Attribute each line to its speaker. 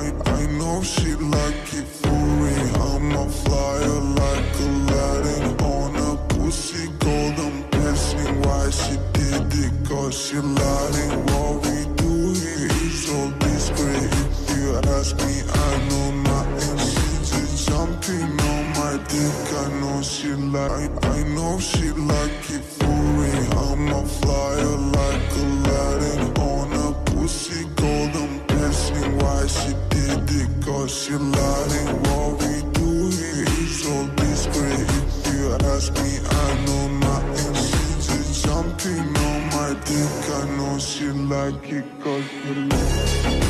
Speaker 1: I know she like it for me. I'm a flyer like Aladdin on a pussy golden blessing. Why she did it? Cause she lying. What we do here is all discreet. If you ask me, I know nothing. She just jumping on my dick. I know she like, I know she like it for me. I'm a flyer like Aladdin on a pussy golden blessing. Why she did it? Cause she lying. What we do here is all discreet. If you ask me, I know nothing. She just jumping on my dick. I know she like it cause she like it.